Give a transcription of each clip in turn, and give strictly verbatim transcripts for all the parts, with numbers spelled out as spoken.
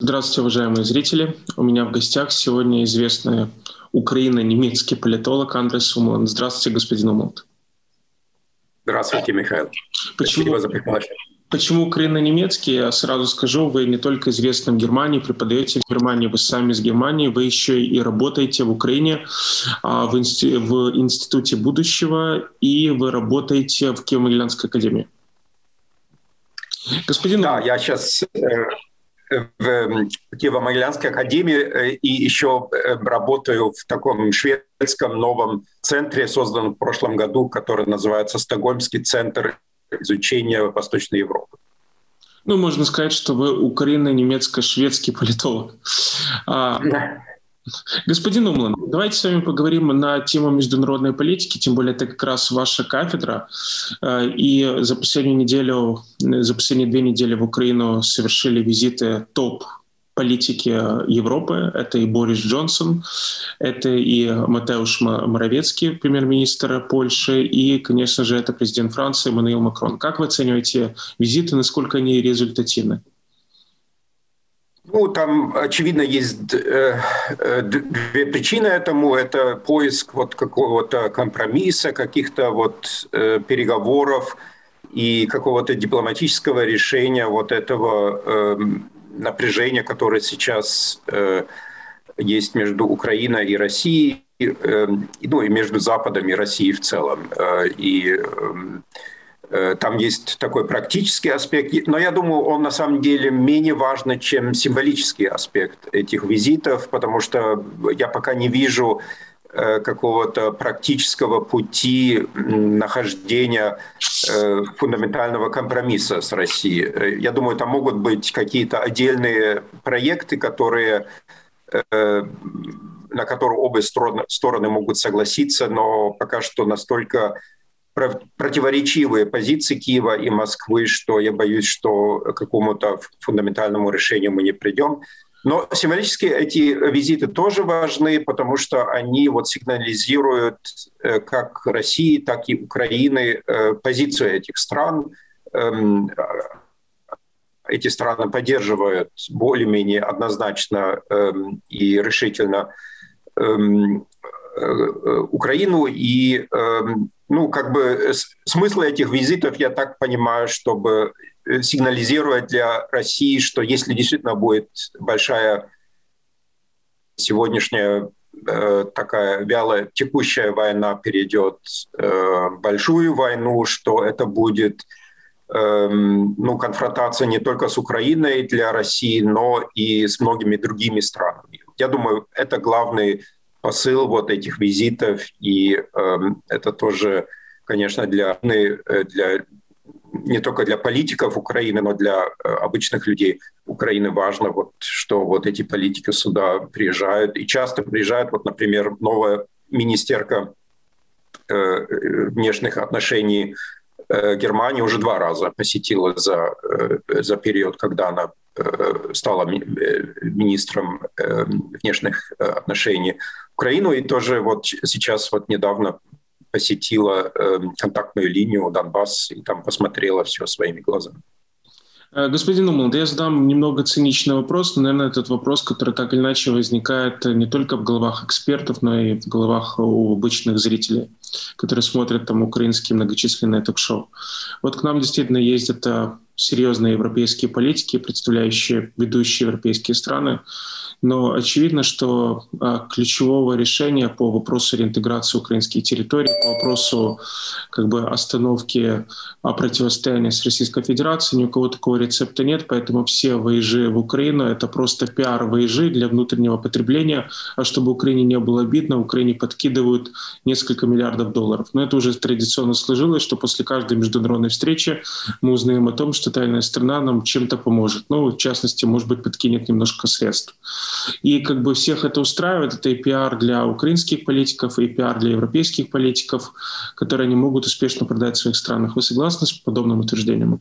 Здравствуйте, уважаемые зрители. У меня в гостях сегодня известный украино-немецкий политолог Андрес Умланд. Здравствуйте, господин Умланд. Здравствуйте, Михаил. Почему, Спасибо за приглашение. почему украино-немецкий? Я сразу скажу, вы не только известны в Германии, преподаете в Германии, вы сами из Германии, вы еще и работаете в Украине в, инсти... в Институте будущего, и вы работаете в Киево-Могилянской академии. Господин... Да, я сейчас в Киево-Могилянской академии и еще работаю в таком шведском новом центре, созданном в прошлом году, который называется Стокгольмский центр изучения Восточной Европы. Ну, можно сказать, что вы украино-немецко-шведский политолог. Да. Господин Умланд, давайте с вами поговорим на тему международной политики, тем более это как раз ваша кафедра. И за последнюю неделю, за последние две недели в Украину совершили визиты топ политики Европы. Это и Борис Джонсон, это и Матеуш Моровецкий, премьер-министр Польши, и, конечно же, это президент Франции Эммануэль Макрон. Как вы оцениваете визиты, насколько они результативны? Ну, там, очевидно, есть э, э, две причины этому. Это поиск вот какого-то компромисса, каких-то вот э, переговоров и какого-то дипломатического решения вот этого э, напряжения, которое сейчас э, есть между Украиной и Россией, э, ну и между Западом и Россией в целом. Э, и э, Там есть такой практический аспект, но я думаю, он на самом деле менее важный, чем символический аспект этих визитов, потому что я пока не вижу какого-то практического пути нахождения фундаментального компромисса с Россией. Я думаю, там могут быть какие-то отдельные проекты, которые, на которые обе стороны могут согласиться, но пока что настолько противоречивые позиции Киева и Москвы, что я боюсь, что к какому-то фундаментальному решению мы не придем. Но символически эти визиты тоже важны, потому что они вот сигнализируют как России, так и Украины позицию этих стран. Эти страны поддерживают более-менее однозначно и решительно Украину, и ну, как бы смысл этих визитов, я так понимаю, чтобы сигнализировать для России, что если действительно будет большая сегодняшняя э, такая вялая текущая война перейдет э, в большую войну, что это будет э, ну, конфронтация не только с Украиной для России, но и с многими другими странами. Я думаю, это главный посыл вот этих визитов, и э, это тоже, конечно, для, для не только для политиков Украины, но для обычных людей Украины важно, вот, что вот эти политики сюда приезжают, и часто приезжают, вот, например, новая министерка э, внешних отношений э, Германии уже два раза посетила за, э, за период, когда она э, стала ми- министром э, внешних отношений Украину, и тоже вот сейчас вот недавно посетила э, контактную линию Донбасс и там посмотрела все своими глазами. Господин Умланд, я задам немного циничный вопрос, но, наверное, этот вопрос, который так или иначе возникает не только в головах экспертов, но и в головах у обычных зрителей, которые смотрят там украинские многочисленные ток-шоу. Вот к нам действительно ездят серьезные европейские политики, представляющие ведущие европейские страны, но очевидно, что а, ключевого решения по вопросу реинтеграции украинских территорий, по вопросу как бы, остановки а, противостояния с Российской Федерацией, ни у кого такого рецепта нет, поэтому все выезжи в Украину — это просто пиар-выезжи для внутреннего потребления, а чтобы Украине не было обидно, Украине подкидывают несколько миллиардов долларов. Но это уже традиционно сложилось, что после каждой международной встречи мы узнаем о том, что тайная страна нам чем-то поможет. Ну, в частности, может быть, подкинет немножко средств. И как бы всех это устраивает. Это и пиар для украинских политиков, и пиар для европейских политиков, которые они могут успешно продать в своих странах. Вы согласны с подобным утверждением?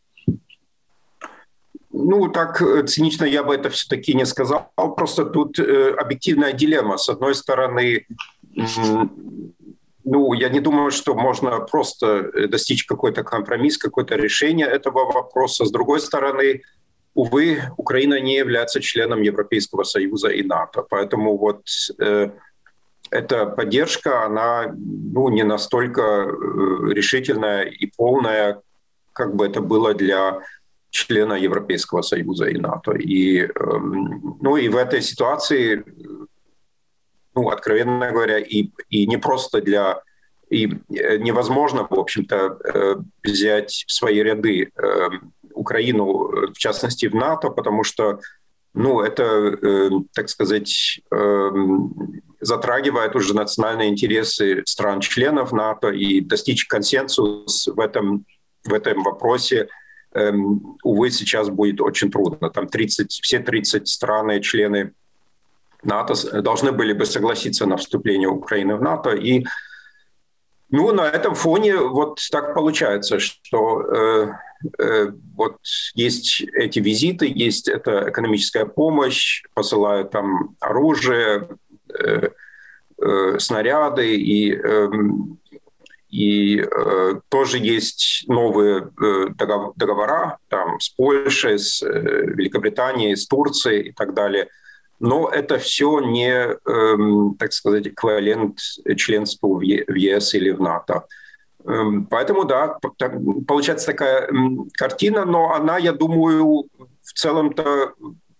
Ну, так цинично я бы это все-таки не сказал. Просто тут э, объективная дилемма. С одной стороны, э, ну, я не думаю, что можно просто достичь какой-то компромисс, какое-то решение этого вопроса. С другой стороны, увы, Украина не является членом Европейского Союза и НАТО. Поэтому вот э, эта поддержка, она ну, не настолько э, решительная и полная, как бы это было для члена Европейского Союза и НАТО. И, э, ну, и в этой ситуации, ну, откровенно говоря, и, и не просто для... И невозможно, в общем-то, взять в свои ряды Украину, в частности, в НАТО, потому что, ну, это, так сказать, затрагивает уже национальные интересы стран-членов НАТО, и достичь консенсуса в этом, в этом вопросе, увы, сейчас будет очень трудно. Там тридцать, все тридцать стран, члены НАТО должны были бы согласиться на вступление Украины в НАТО, и ну, на этом фоне вот так получается, что э, э, вот есть эти визиты, есть эта экономическая помощь, посылают там оружие, э, э, снаряды, и, э, и э, тоже есть новые э, договора там, с Польшей, с э, Великобританией, с Турцией и так далее. Но это все не, эм, так сказать, эквивалент членству в ЕС или в НАТО. Эм, поэтому, да, так, получается такая эм, картина, но она, я думаю, в целом-то,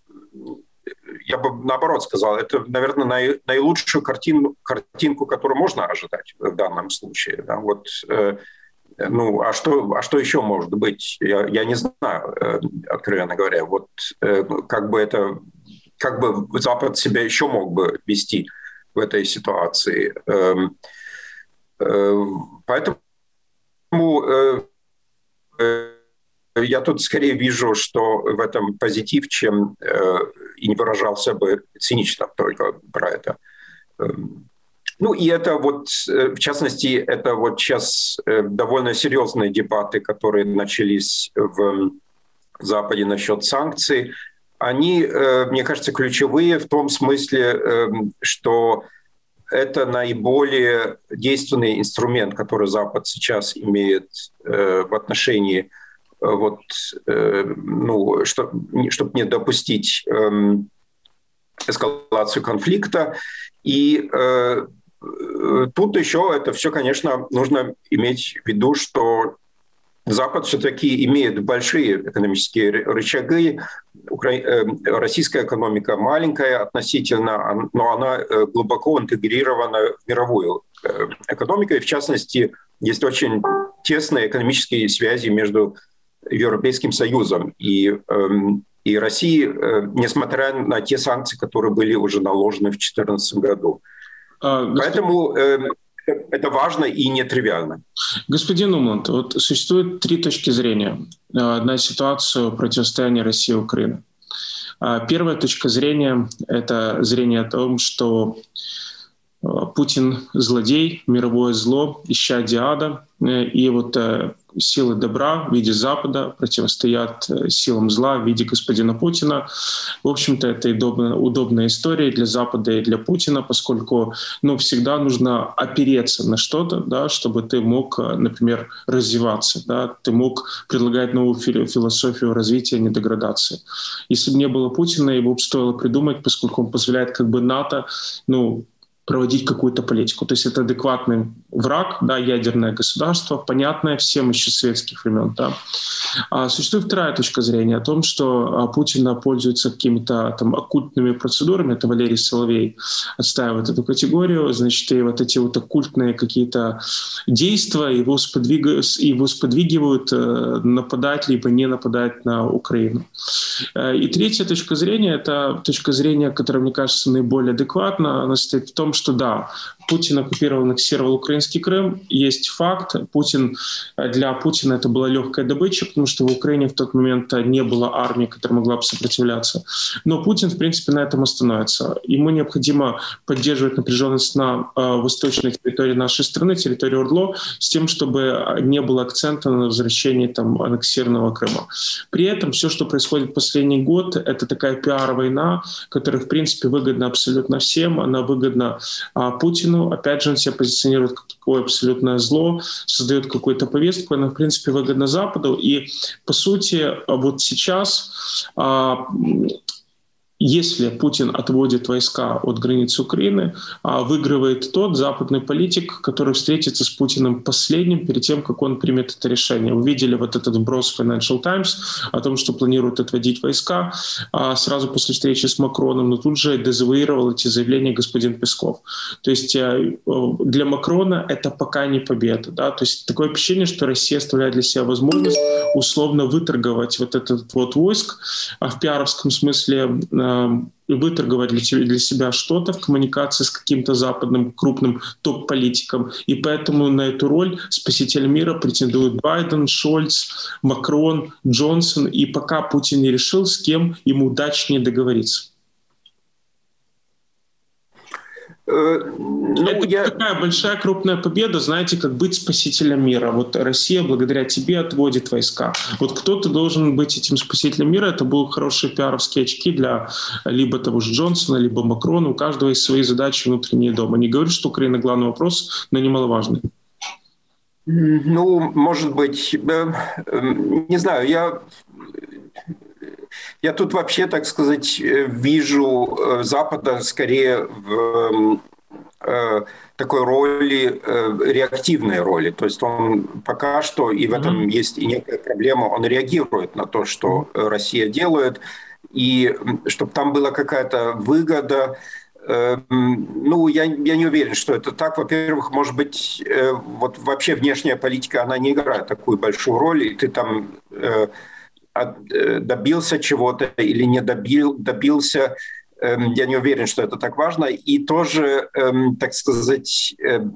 я бы наоборот сказал, это, наверное, най, наилучшую картину, картинку, которую можно ожидать в данном случае. Да, вот, э, ну, а что, а что еще может быть? Я, я не знаю, э, откровенно говоря. Вот э, как бы это... Как бы Запад себя еще мог бы вести в этой ситуации. Поэтому я тут скорее вижу, что в этом позитив, чем и не выражался бы цинично только про это. Ну и это вот, в частности, это вот сейчас довольно серьезные дебаты, которые начались в Западе насчет санкций. Они, мне кажется, ключевые в том смысле, что это наиболее действенный инструмент, который Запад сейчас имеет в отношении, вот, ну, чтобы, чтобы не допустить эскалацию конфликта. И тут еще это все, конечно, нужно иметь в виду, что Запад все-таки имеет большие экономические рычаги. Российская экономика маленькая относительно, но она глубоко интегрирована в мировую экономику. И в частности, есть очень тесные экономические связи между Европейским Союзом и, и Россией, несмотря на те санкции, которые были уже наложены в две тысячи четырнадцатом году. А, господин... Поэтому это важно и нетривиально. Господин Умланд, вот существует три точки зрения на ситуацию противостояния России и Украины. Первая точка зрения — это зрение о том, что Путин — злодей, мировое зло, исчадие ада, и вот силы добра в виде Запада противостоят силам зла в виде господина Путина. В общем-то, это удобная, удобная история для Запада и для Путина, поскольку ну, всегда нужно опереться на что-то, да, чтобы ты мог, например, развиваться, да, ты мог предлагать новую философию развития, а не деградации. Если бы не было Путина, его бы стоило придумать, поскольку он позволяет как бы НАТО, ну, проводить какую-то политику. То есть это адекватный враг, да, ядерное государство, понятное всем еще с советских времен. Да. А существует вторая точка зрения о том, что Путин пользуется какими-то там оккультными процедурами. Это Валерий Соловей отстаивает эту категорию. Значит, и вот эти вот оккультные какие-то действия его сподвигают, его сподвигивают нападать либо не нападать на Украину. И третья точка зрения — это точка зрения, которая, мне кажется, наиболее адекватна. Она состоит в том, что да, Путин оккупировал, аннексировал украинский Крым. Есть факт. Путин, для Путина это была легкая добыча, потому что в Украине в тот момент не было армии, которая могла бы сопротивляться. Но Путин, в принципе, на этом остановится. Ему необходимо поддерживать напряженность на э, восточной территории нашей страны, территории ОРДЛО, с тем, чтобы не было акцента на возвращении там, аннексированного Крыма. При этом все, что происходит в последний год, это такая пиар-война, которая, в принципе, выгодна абсолютно всем. Она выгодна э, Путину, Путину. Опять же, он себя позиционирует как такое абсолютное зло, создает какую-то повестку, она, в принципе, выгодна Западу. И, по сути, вот сейчас... Если Путин отводит войска от границы Украины, выигрывает тот западный политик, который встретится с Путиным последним перед тем, как он примет это решение. Вы видели вот этот вброс Financial Times о том, что планируют отводить войска сразу после встречи с Макроном, но тут же дезавуировал эти заявления господин Песков. То есть для Макрона это пока не победа. Да? То есть такое ощущение, что Россия оставляет для себя возможность условно выторговать вот этот вот войск, а в пиаровском смысле выторговать для, для себя что-то в коммуникации с каким-то западным крупным топ-политиком. И поэтому на эту роль спасителя мира претендуют Байден, Шольц, Макрон, Джонсон. И пока Путин не решил, с кем ему удачнее договориться. Ну, это я... такая большая крупная победа, знаете, как быть спасителем мира. Вот Россия благодаря тебе отводит войска. Вот кто-то должен быть этим спасителем мира. Это будут хорошие пиаровские очки для либо того же Джонсона, либо Макрона. У каждого есть свои задачи внутренние дома. Не говорю, что Украина главный вопрос, но немаловажный. Ну, может быть, не знаю, я... Я тут вообще, так сказать, вижу Запада скорее в э, такой роли, э, реактивной роли. То есть он пока что, и в этом mm-hmm. есть и некая проблема, он реагирует на то, что Россия делает, и чтобы там была какая-то выгода. Э, ну, я, я не уверен, что это так. Во-первых, может быть, э, вот вообще внешняя политика, она не играет такую большую роль, и ты там... Э, добился чего-то или не добил, добился, я не уверен, что это так важно. И тоже, так сказать,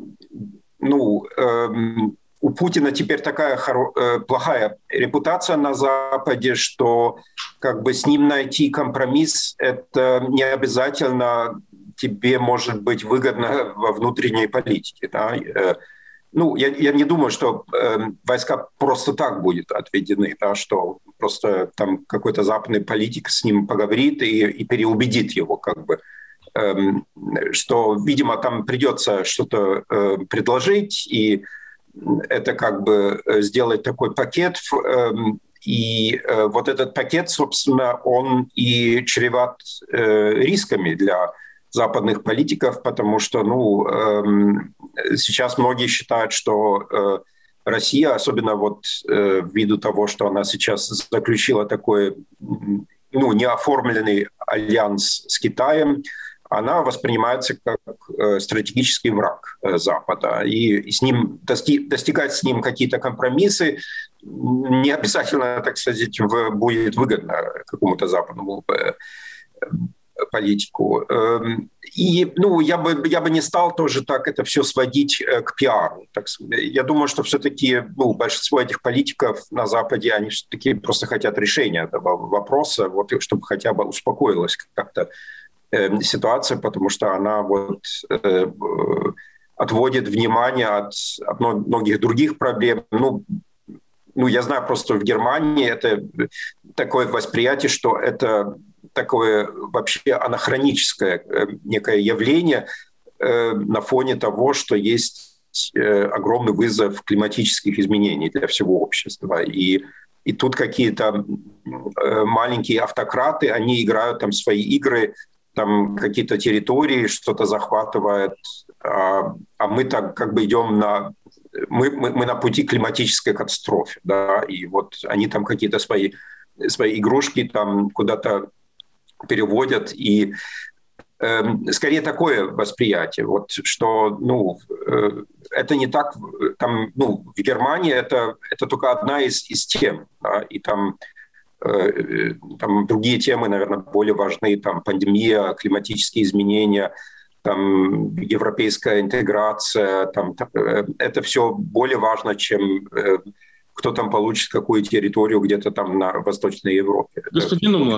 ну, у Путина теперь такая плохая репутация на Западе, что как бы с ним найти компромисс, это не обязательно тебе может быть выгодно во внутренней политике. Да? Ну, я, я не думаю, что э, войска просто так будут отведены, да, что просто там какой-то западный политик с ним поговорит и, и переубедит его, как бы, э, что, видимо, там придется что-то э, предложить, и это как бы сделать такой пакет. Э, и э, вот этот пакет, собственно, он и чреват э, рисками для западных политиков, потому что, ну, э, сейчас многие считают, что э, Россия, особенно вот э, ввиду того, что она сейчас заключила такой, ну, неоформленный альянс с Китаем, она воспринимается как э, стратегический враг э, Запада. И, и с ним дости- достигать с ним какие-то компромиссы не обязательно, так сказать, в, будет выгодно какому-то западному э, политику. И, ну, я бы, я бы не стал тоже так это все сводить к пиару. Так, я думаю, что все-таки, ну, большинство этих политиков на Западе, они все-таки просто хотят решения этого вопроса, вот, чтобы хотя бы успокоилась как-то э, ситуация, потому что она вот э, отводит внимание от, от многих других проблем. Ну, ну, я знаю просто в Германии это такое восприятие, что это такое вообще анахроническое некое явление э, на фоне того, что есть э, огромный вызов климатических изменений для всего общества. И, и тут какие-то э, маленькие автократы, они играют там свои игры, там какие-то территории, что-то захватывают, а, а мы так как бы идем на... Мы, мы, мы на пути к климатической катастрофе, да, и вот они там какие-то свои, свои игрушки там куда-то переводят, и э, скорее такое восприятие, вот, что, ну, э, это не так, там, ну, в Германии это, это только одна из, из тем, да, и там, э, там другие темы, наверное, более важны, там пандемия, климатические изменения, там европейская интеграция, там, э, это все более важно, чем э, кто там получит какую территорию где-то там на Восточной Европе. Господин Умлан,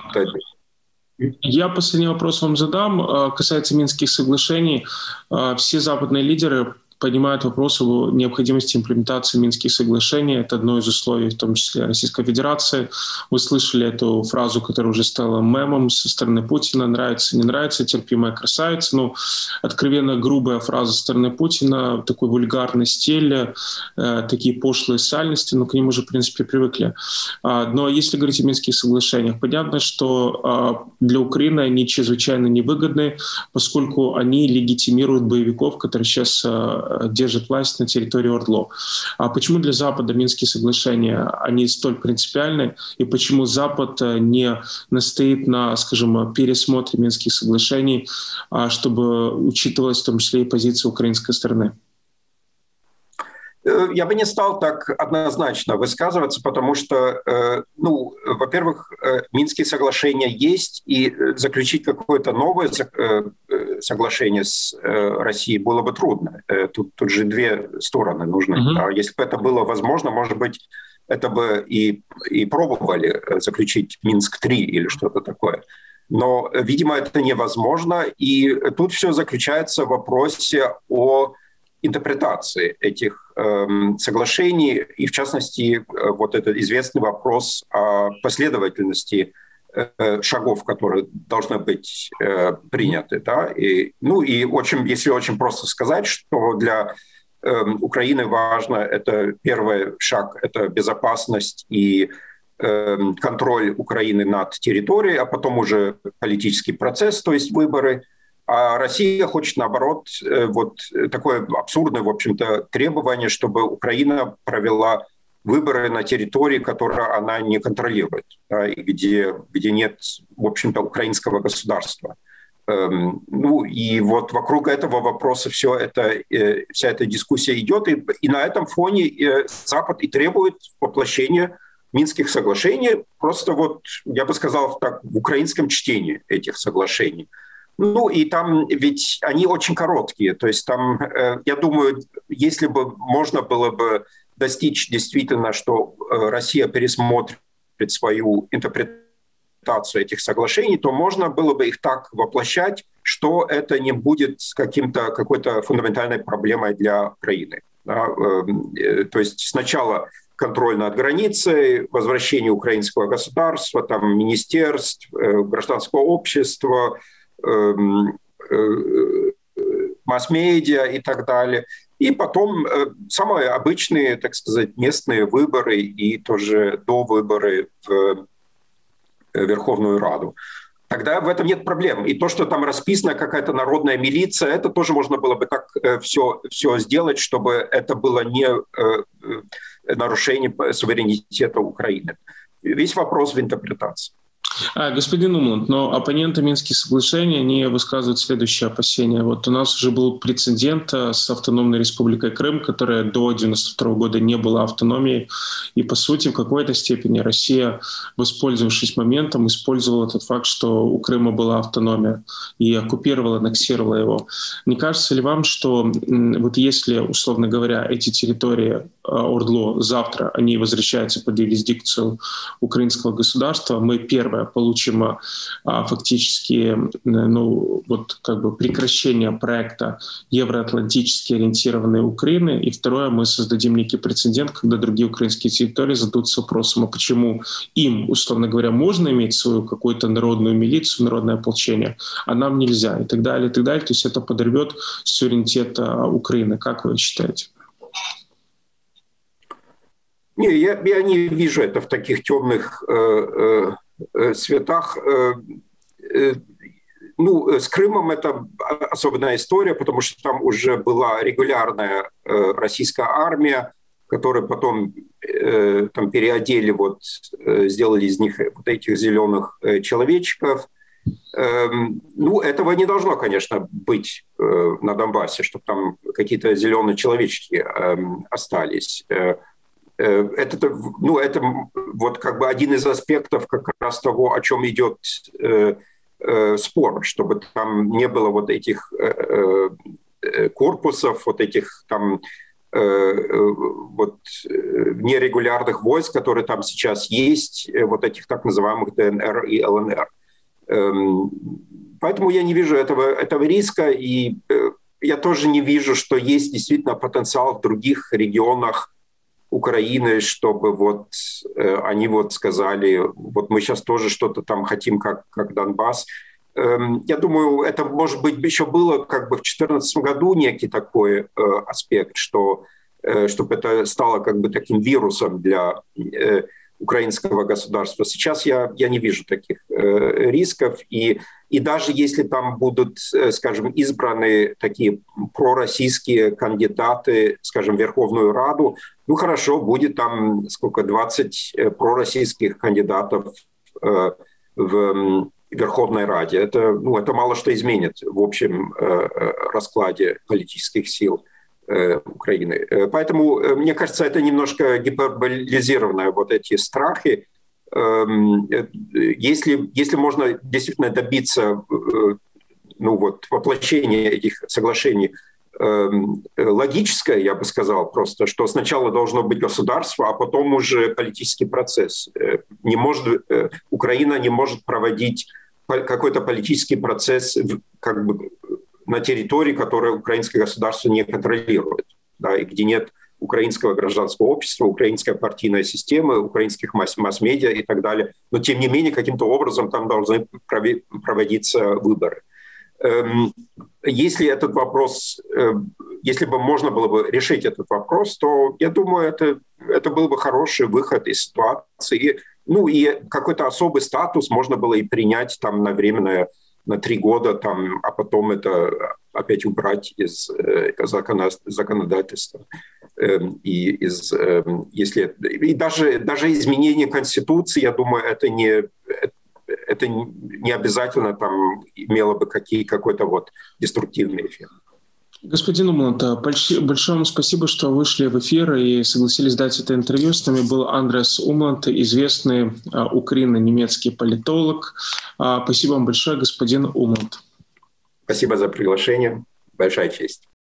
я последний вопрос вам задам. Касается Минских соглашений. Все западные лидеры поднимают вопрос о необходимости имплементации Минских соглашений. Это одно из условий, в том числе Российской Федерации. Вы слышали эту фразу, которая уже стала мемом со стороны Путина: «Нравится, не нравится, терпимая красавица». Ну, откровенно грубая фраза со стороны Путина, такой вульгарный стиль, э, такие пошлые сальности, но к ним уже, в принципе, привыкли. А, но если говорить о Минских соглашениях, понятно, что а, для Украины они чрезвычайно невыгодны, поскольку они легитимируют боевиков, которые сейчас а, держат власть на территории ОРДЛО. А почему для Запада Минские соглашения, они столь принципиальны, и почему Запад не настоит на, скажем, пересмотре Минских соглашений, а, чтобы учитывалась в том числе и позиция украинской стороны? Я бы не стал так однозначно высказываться, потому что, ну, во-первых, Минские соглашения есть, и заключить какое-то новое соглашение с Россией было бы трудно. Тут, тут же две стороны нужны. Mm-hmm. Если бы это было возможно, может быть, это бы и, и пробовали заключить Минск-три или что-то такое. Но, видимо, это невозможно, и тут все заключается в вопросе о интерпретации этих э, соглашений, и в частности э, вот этот известный вопрос о последовательности э, шагов, которые должны быть э, приняты. Да? И, ну и очень, если очень просто сказать, что для э, Украины важно, это первый шаг, это безопасность и э, контроль Украины над территорией, а потом уже политический процесс, то есть выборы. А Россия хочет, наоборот, вот такое абсурдное, в общем-то, требование, чтобы Украина провела выборы на территории, которую она не контролирует, да, и где, где нет, в общем-то, украинского государства. Эм, ну и вот вокруг этого вопроса все это, э, вся эта дискуссия идет, и, и на этом фоне э, Запад и требует воплощения Минских соглашений, просто вот, я бы сказал так, в украинском чтении этих соглашений. Ну и там ведь они очень короткие, то есть там, я думаю, если бы можно было бы достичь действительно, что Россия пересмотрит свою интерпретацию этих соглашений, то можно было бы их так воплощать, что это не будет каким-то, какой-то фундаментальной проблемой для Украины. Да? То есть сначала контроль над границей, возвращение украинского государства, там, министерств, гражданского общества, масс-медиа и так далее. И потом самые обычные, так сказать, местные выборы и тоже довыборы в Верховную Раду. Тогда в этом нет проблем. И то, что там расписана какая-то народная милиция, это тоже можно было бы так все, все сделать, чтобы это было не нарушение суверенитета Украины. Весь вопрос в интерпретации. А, господин Умланд, но оппоненты Минских соглашений, они высказывают следующее опасение. Вот у нас уже был прецедент с автономной республикой Крым, которая до девяносто второго года не была автономией. И, по сути, в какой-то степени Россия, воспользовавшись моментом, использовала тот факт, что у Крыма была автономия, и оккупировала, аннексировала его. Не кажется ли вам, что вот если, условно говоря, эти территории ОРДЛО завтра, они возвращаются под юрисдикцию украинского государства, мы первое получим а, фактически ну, вот, как бы прекращение проекта евроатлантически ориентированной Украины, и второе, мы создадим некий прецедент, когда другие украинские территории зададутся вопросом, а почему им, условно говоря, можно иметь свою какую-то народную милицию, народное ополчение, а нам нельзя, и так далее, и так далее. То есть это подорвет суверенитет Украины. Как вы считаете? Не, я, я не вижу это в таких темных э, э, цветах. Э, э, ну, с Крымом это особенная история, потому что там уже была регулярная э, российская армия, которую потом э, там переодели, вот, э, сделали из них вот этих зеленых э, человечков. Э, ну, этого не должно, конечно, быть э, на Донбассе, чтобы там какие-то зеленые человечки э, остались. Э, Это, ну, это вот как бы один из аспектов как раз того, о чем идет э, э, спор, чтобы там не было вот этих э, э, корпусов, вот этих там э, вот нерегулярных войск, которые там сейчас есть, вот этих так называемых ДНР и ЛНР. Э, поэтому я не вижу этого, этого риска, и э, я тоже не вижу, что есть действительно потенциал в других регионах Украины, чтобы вот э, они вот сказали, вот мы сейчас тоже что-то там хотим, как, как Донбасс. Эм, я думаю, это, может быть, еще было как бы в две тысячи четырнадцатом году некий такой э, аспект, что, э, чтобы это стало как бы таким вирусом для э, украинского государства. Сейчас я, я не вижу таких э, рисков. И, и даже если там будут, э, скажем, избраны такие пророссийские кандидаты, скажем, в Верховную Раду, ну хорошо, будет там сколько, двадцать пророссийских кандидатов э, в Верховной Раде. Это, ну, это мало что изменит в общем э, раскладе политических сил Украины. Поэтому, мне кажется, это немножко гиперболизированные вот эти страхи. Если, если можно действительно добиться ну вот, воплощения этих соглашений логическое, я бы сказал просто, что сначала должно быть государство, а потом уже политический процесс. Не может, Украина не может проводить какой-то политический процесс как бы на территории, которую украинское государство не контролирует, да, и где нет украинского гражданского общества, украинской партийной системы, украинских масс- масс-медиа и так далее. Но, тем не менее, каким-то образом там должны проводиться выборы. Если этот вопрос, если бы можно было бы решить этот вопрос, то, я думаю, это, это был бы хороший выход из ситуации. Ну и какой-то особый статус можно было и принять там на временное на три года, там, а потом это опять убрать из э, законодательства. Э, и, из, э, если, и даже, даже изменение Конституции, я думаю, это не, это не обязательно там, имело бы какие, какой-то вот деструктивный эффект. Господин Умланд, большое вам спасибо, что вышли в эфир и согласились дать это интервью. С нами был Андреас Умланд, известный украино-немецкий политолог. Спасибо вам большое, господин Умланд. Спасибо за приглашение. Большая честь.